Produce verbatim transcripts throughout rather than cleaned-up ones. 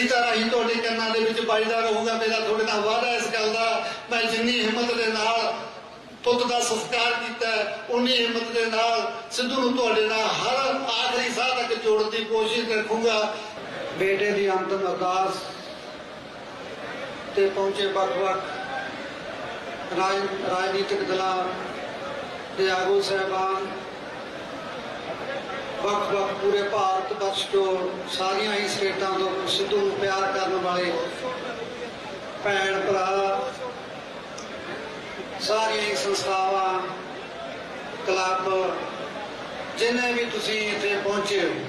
तरह ही तुहाडे कन्नां दे विच बजदा रहूगा। मेरा तुहाडे नाल वादा इस गल दा, मैं जिन्नी हिम्मत दे नाल पुत दा संस्कार किया उन्नी हिम्मत दे नाल सिद्धू नूं तुहाडे नाल हर आखिरी साह तक जोड़न दी कोशिश रखूंगा। बेटे दी अंतिम अरदास ते पहुंचे वख-वख राज राजनीतिक दलां दे आगू साहबान, वख वख पूरे भारत वर्ष चो सारिया ही स्टेटां तो सिद्धू नूं प्यार करने वाले भैन भरा, सारिया ही संस्थावां क्लब जिन्हें भी तुसीं इत्थे पहुंचे हो,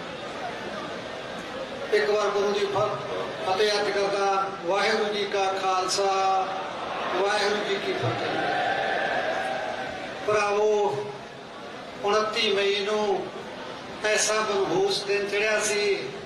एक बार गुरु की फतेह अर्ज करदा। वाहिगुरू जी का खालसा, वाहिगुरू जी की फतेह। भरावो उनती मई नूं ऐसा मनहूस दिन चढ़िया सी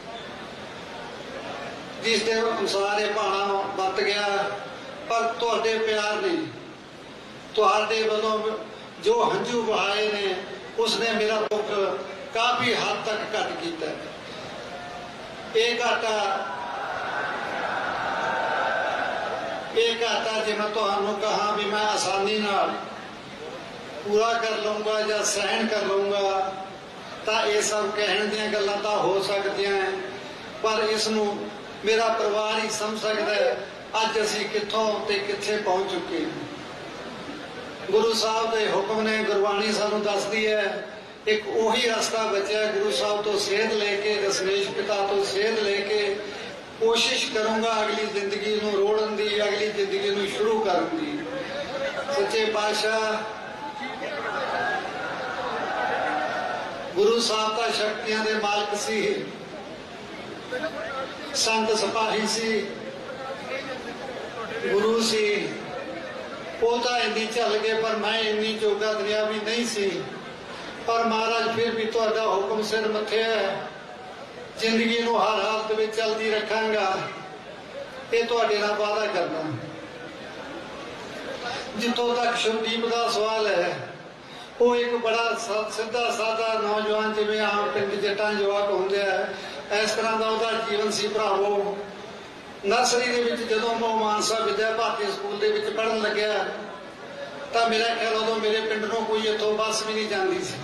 जिस दे अनुसार ये भाना बरत गया, पर तुहाडे प्यार ने, तुहाडे वल्लों जो हंझू बहाए ने, उसने मेरा दुख काफ़ी हद तक घट किया। ये घाटा ये घाटा जे मैं तुहानूं कहा भी मैं आसानी नाल पूरा कर लूँगा या सहन कर लूँगा, तो ये सब कहने दियां गल्लां तां हो सकदियां हैं, पर इसनूं मेरा परिवार ही समझ सकता है अज असीं कित्थों ते कित्थे पहुँच चुके हैं। गुरु साहब के हुक्म ने, गुरबाणी सानूं दसदी है, एक उही रास्ता बचा गुरु साहब तो सेध लेके, दशमेश पिता तो सेध लेके कोशिश करूँगा अगली जिंदगी नूं रोड़न दी, अगली जिंदगी नूं शुरू करन दी। सच्चे पातशाह गुरु साहब का शक्तियां दे मालिक सी, संत सिपाही सी, गुरु सी, वो तो इन्नी चल गए पर मैं इन्नी जोगा दरिया भी नहीं सी। पर महाराज फिर भी तुहाडा हुक्म सिर मथे है, जिंदगी नूं हर हालत में चलती रखांगा, ये तुहाडे नाल वादा करना। जितों तक शुभदीप का सवाल है, वो एक बड़ा सीधा साधा नौजवान जिवें आम पिंड जट्टां जवाक होंदे है, इस तरह का उसका जीवन सी। भरावो नर्सरी दे विच जदों मैं मानसा विद्या भारती स्कूल दे विच पढ़न लग्या, तो मेरा ख्याल उदों मेरे पिंड नूं कोई इत्थों बस भी नहीं जाती सी।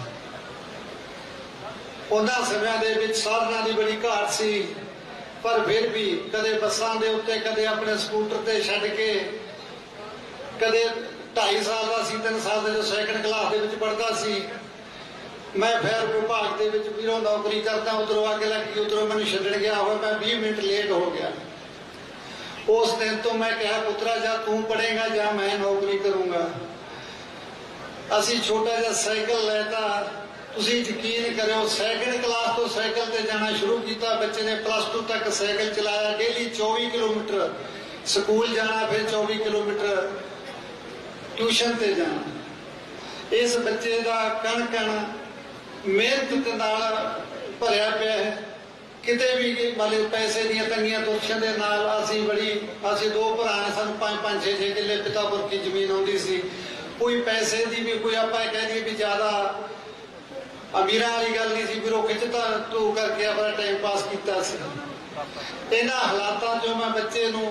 उन्हां समयां दे विच साधनां दी बड़ी घाट सी, पर फिर भी कदे बसां दे उत्ते, कदे अपने स्कूटर ते छड्ड के, कदे ढाई साल का सी, तीन साल का जो सैकंड क्लास के पढ़ता सी, मैं फायर विभाग के बीरों नौकरी करता, उधरों आके लगी, उधरों मैंने छड्डण गया हो, मैं बीस मिनट लेट हो गया। उस दिन तो मैं कहा पुत्रा जा तू पढ़ेगा जा मैं नौकरी करूँगा। असी छोटा जिहा साइकिल लैता, तुसीं यकीन करो सैकंड क्लास तो साइकिल ते जाना शुरू किया। बच्चे ने प्लस टू तक साइकिल चलाया, डेली चौबी किलोमीटर स्कूल जाना, फिर चौबी किलोमीटर ट्यूशन ते जाना। इस बच्चे का कण कण मेहनत के नाल भरिया पिया है। किते भी मतलब पैसे दी तंगियां तुरछां दे नाल असीं बड़ी असीं दो भरा ने, सानूं पांच पांच छे छे किले पितापुर की जमीन आउंदी सी। कोई पैसे की भी कोई आपां कह दईए भी ज्यादा अमीरां वाली गल नहीं सी, फिर वो खिचता तू करके अपना टाइम पास किया सी। इन्हां हालातां चों मैं बच्चे नूं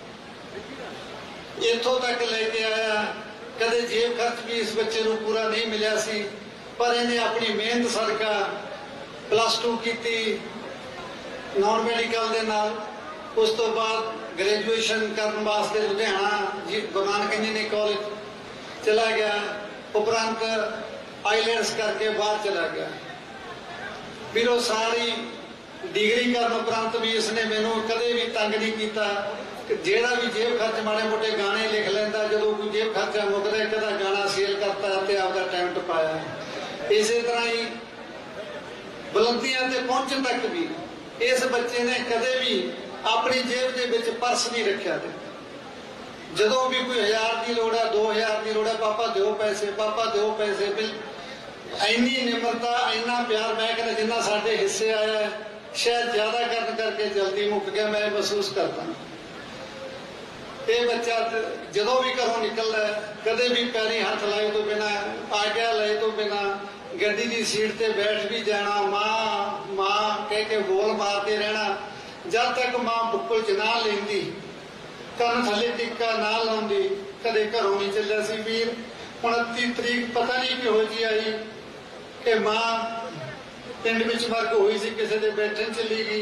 इत्थों तक लेके आया। कदे जेब खर्च भी इस बच्चे को पूरा नहीं मिलिया सी, पर इन्हें अपनी मेहनत सदका प्लस टू की नॉन मैडिकल दे नाल, उस तो बाद ग्रेजुएशन करने वास्ते लुधियाना जी गुरु नानक इंजीनियरिंग कॉलेज चला गया, उपरंत आईलैंड्स करके बाहर चला गया। फिर वो सारी डिग्री करने उपरंत भी इसने मैनू कदे भी तंग नहीं किया। जेड़ा भी जेब खर्च माड़े मोटे गाने लिख लेंदा, जो कोई जेब खर्चा मुकदा एक दा गाना सेल करता ते आपका टाइम टपाया। इस तरह ही बुलंदियां ते पहुंचने तक भी इस बच्चे ने कदे भी अपनी जेब के विच पर्स नहीं रखा। जदों भी कोई हजार की लोड़ है, दो हजार की लोड़ है, पापा दो पैसे, पापा दो पैसे। इन्नी निमरता, इन्ना प्यार मैं कहना जिन्ना साडे हिस्से आया है, शायद ज्यादा करन करके जल्दी मुक गया, मैं महसूस करता। ये बच्चा जदों भी घरों निकलता है, कदे भी पैरी हथ लाए तो बिना, आग्या लाए तो बिना, गड्डी की सीट से बैठ भी जाना, माँ माँ कह के बोल मारते रहना। जब तक मां बुक्कल च ना लेंदी, ਕੰਨ थले टिक्का ना लाउंदी, कदे घरों नहीं चलिया सी वीर। उनती तरीक पता नहीं किहो जी आई कि मां पिंड विच मर्ग हुई सी, किसी दे बैठन चली गई,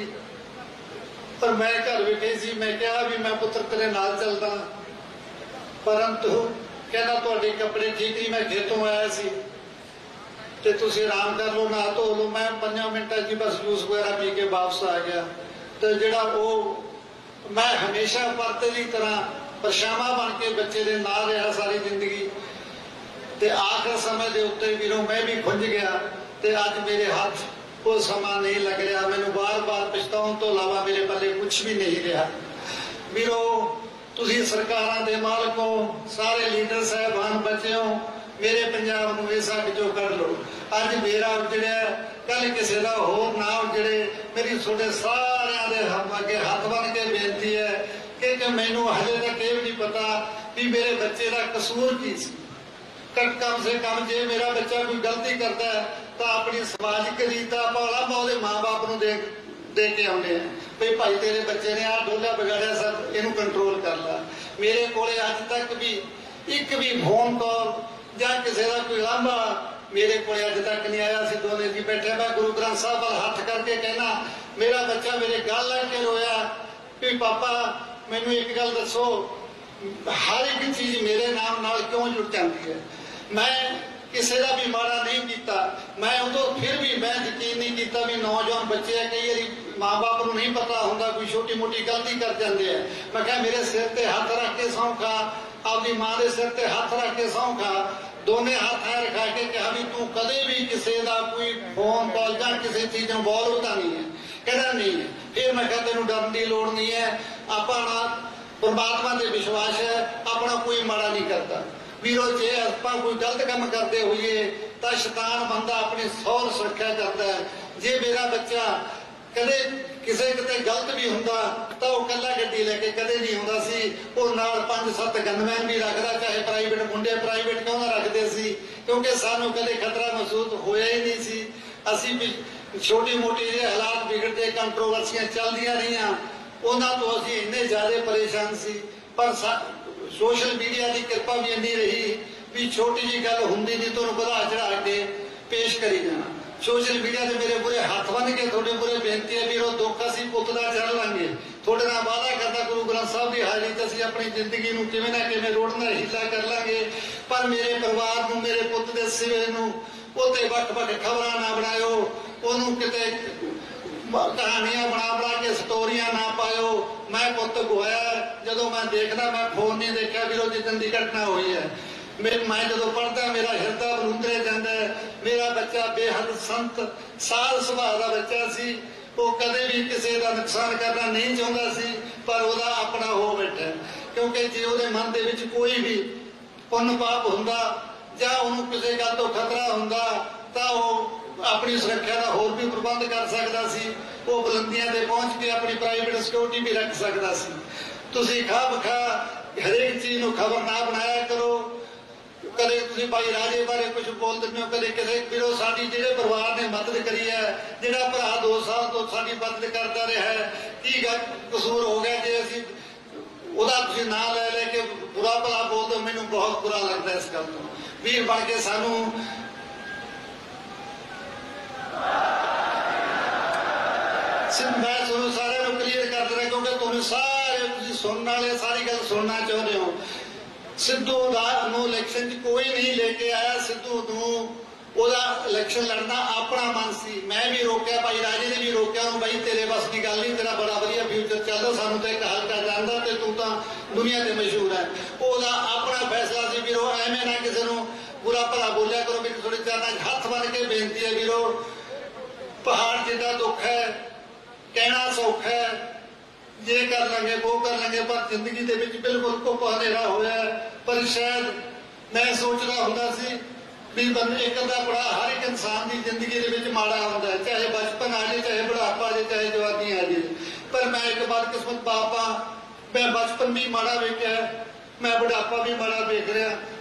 पर मैं घर बैठे सी। मैं कहा भी मैं पुत्र तेरे नाल चलदा, परंतु कहना तुहाडे कपड़े ठीक नहीं, मैं खेतों आया सी ते तुसीं आराम कर लो, नहा धो लो। मैं पंजां मिनटां च बस जूस वगैरह पी के वापस आ गया। तो जिहड़ा वो मैं हमेशा परते की तरह परछावां बन के बच्चे दे नाल रहा सारी जिंदगी, ते आखिर समय के उत्ते वीरों मैं भी खुंझ गया, ते अज मेरे हाथ वो समा नहीं लग रहा। मैनू बार बार पछताउण तो इलावा मेरे पल्ले कुछ भी नहीं रहा। वीरों तुसीं सरकारां दे मालको, सारे लीडर साहबान बच्चों, मेरे पंजाब नूं इस अग चों कढ लो। अज मेरा उजड़िया, कल किसी का होर ना उजड़े। मेरी थोड़े सारियां दे अगे हथ बन के बेनती है कि मैनू हजे तक ये भी नहीं पता भी मेरे बच्चे का कसूर की सी। कम से कम जे मेरा बच्चा कोई गलती करता है तो अपनी समाजिक रीत भला मैं माँ बाप को दे दे के आने भाई भाई तेरे बच्चे ने आ डोला बिगाड़िया सर, इनू कंट्रोल कर ला। मेरे को अज तक भी एक भी फोन कॉल या किसी का कोई लांभा मेरे को अज तक नहीं आया। असीं दोने जी बैठे, मैं गुरु ग्रंथ साहब वाल हथ करके कहना, मेरा बच्चा मेरे गल लग के रोया कि पापा मैनू एक गल दसो, हर एक चीज मेरे नाम नाल क्यों जुड़ जाती है। मैं किसी का भी माड़ा नहीं किया। मैं उदों फिर भी मैं यकीन नहीं किया भी नौजवान बच्चे है, कई बार माँ बाप को नहीं पता होंगे, कोई छोटी मोटी गलती कर जाते हैं। मैं क्या मेरे सिर ते हथ रख के सौं खा, अपनी माँ के सिर ते हथ रख के सौं खा, दोने हाथ है रखा के कहा भी तू कदे भी किसी का कोई फोन कॉल या किसी चीज इन्वॉल्व होता नहीं है। कहना नहीं है। फिर मैं क्या तेन डरन की लोड़ नहीं है, अपना परमात्मा से विश्वास है, अपना कोई माड़ा नहीं करता। वीरों जे आपां कोई गलत काम करते हुए तो शैतान बंदा अपनी सौ सुरक्षा करता है। जे मेरा बच्चा कदे किसी किते गलत भी हुंदा तो वह कला गड्डी लैके कदे नहीं हुंदा सी, वो नाल पंज सत्त गनमैन भी रखदा, चाहे प्राइवेट मुंडे प्राइवेट क्यों ना रखते सी, क्योंकि सानू कदे खतरा महसूस होया ही नहीं सी। असीं भी छोटी मोटी जे हालात बिगड़ते कंट्रोवर्सियां चलदियां रहियां, उन्हां तो असीं इन्ने ज्यादा परेशान सी। पर सोशल मीडिया की कृपा भी इन्नी रही भी छोटी जी गल हुंदी नहीं तो बढ़ा चढ़ा के पेश करी जाना। सोशल मीडिया से मेरे बुरे हाथ बन के थोड़े बुरे बेनती है वीरों, दुख असीं पुत दा चढ़ लांगे। थोड़े नाल वादा करदा गुरु ग्रंथ साहब की हाजरी ते असीं अपनी जिंदगी नूं किवें ना किवें रोड़ना हीला कर लांगे। पर मेरे परिवार नूं, मेरे पुत दे सिवे नूं उत्ते वख-वख खबरां ना बनायो, ओनूं किते कहानियां बना बना के स्टोरियां ना पायो। मैं पुत गोया जदों मैं देखदा, मैं फोन नहीं देखा वीरों जिदन की घटना हुई है। मेरे मैं जो पढ़ता मेरा हिरदा बलूंदरे जाता है। मेरा बच्चा बेहद संत साल सुभाव का बच्चा सी, वो कदे भी किसी का नुकसान करना नहीं चाहता सी, पर वह अपना हो बैठा। क्योंकि जे वो मन के कोई भी पुण्य पाप हुंदा जां उन्होंने किसी गल तो खतरा हुंदा तां वो अपनी सुरक्षा का होर भी प्रबंध कर सकता सी। वो बुलंदियां ते पहुंच के अपनी प्राइवेट सिक्योरिटी भी रख सकता सी। तुसीं खा बखा हरेक चीज नूं खबर ना बनाया करो। कदे तुसीं भाई राजे बारे कुछ बोल दिंदे हो, कदे किसी वीरों साडी जिहड़े परिवार ने मदद करी है, जिहड़ा भरा दो साल तो साडी मदद करता रहा है, की गल कसूर हो गया जे असीं उहदा तुसीं नाम ले लेके बुरा भला बोल दो। मैनूं बहुत बुरा लगता है इस गल तो। वीर बन के सानूं मैं तुहानूं सारिआं नूं क्लीयर कर देना, क्योंकि तुहानूं सारे तुसीं सुनने वाले सारी गल सुनना चाहुंदे हो। सिद्धू नूं इलैक्शन च कोई नहीं लेके आया। सिद्धू नूं ओहदा इलैक्शन लड़ना अपना मन सी। मैं भी रोकिया, भाई राजे ने भी रोकिया भाई तेरे बस की गल नहीं, तेरा बड़ा वधिया फ्यूचर चलदा, सानूं तो एक हल्का जांदा ते तूं तां दुनिया ते मशहूर है। ओहदा अपना फैसला सी वीरो, एवें ना किसी नूं बुरा भला बोलिया करो। मेरी थोड़ी चरणा हथ बन के बेनती है वीरो, पहाड़ जिद्दां दुख है, कहना सौखा है, ये कर लेंगे वो कर लेंगे, पर जिंदगी के बिल्कुल घुप हनेरा होया। पर शायद मैं सोचता हुंदा सी भी बंदे एक अद्धा बड़ा हर एक इंसान की जिंदगी के माड़ा होंदा है, चाहे बचपन आ जाए, चाहे बुढ़ापा आ जाए, चाहे जवानी आ जाए। पर मैं एक बदकिस्मत बाप हाँ, मैं बचपन भी माड़ा वेख्या, मैं बुढ़ापा भी माड़ा वेख रहा,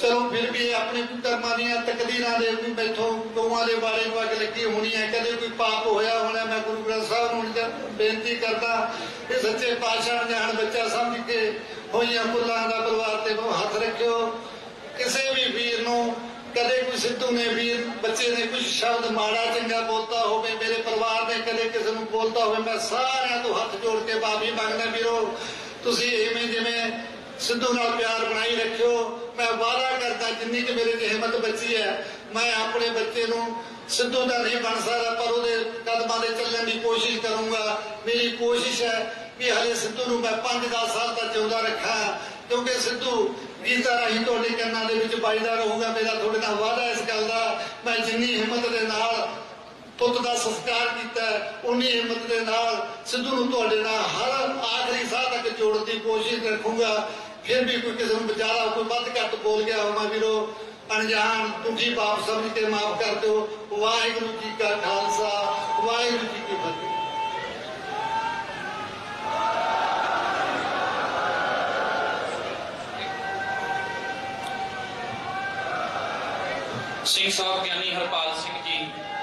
चलो फिर भी अपने कर्मां दियां तकदीरां दे भी मैथों गौआं दे बारे नूं अग लगी होनी है, कदे कोई पाप होया होना। मैं गुरु ग्रंथ साहब नूं बेनती करदा कि सच्चे पातशाह जान बच्चा समझ के होईयां भुल्लां दा परिवार ते हथ रखियो। किसी भी वीर नूं कदे कोई सिद्धू ने वीर बच्चे ने कुछ शब्द माड़ा चंगा बोलता हो, मेरे परिवार ने कदे किसी नूं बोलता हो, मैं सारियां तों हथ जोड़ के माफी मंगदा वीरो। तुसीं इवें जिवें सिद्धू नाल प्यार बनाई रखियो। मैं वादा करता जिन्नी कि मेरे च हिम्मत बची है, मैं अपने बच्चे नूं सिद्धू दा नहीं बन सकदा पर उहदे कदमां दे चलण दी कोशिश करूंगा। मेरी कोशिश है कि हले सिद्धू नूं मैं पांच दस साल तक जिउंदा रखा, क्योंकि सिद्धू गीता राही तुहाडे कंनां दे विच बजदा रहूगा। मेरा तुहाडे नाल वादा इस गल दा, मैं जिन्नी हिम्मत दे नाल पुत का संस्कार किया उन्नी हिम्मत के नाल सिद्धू नूं तुहाडे नाल हर आखिरी साह तक जोड़न की कोशिश रखूंगा। फिर भी कोई किसी को ज्यादा कोई वध घट बोल गया होगा वीरो, अनजान दुखी पाप समझ के माफ कर दो। वाहिगुरू जी का खालसा, वाहिगुरू जी की फतेह। सिंह साहब ज्ञानी हरपाल सिंह जी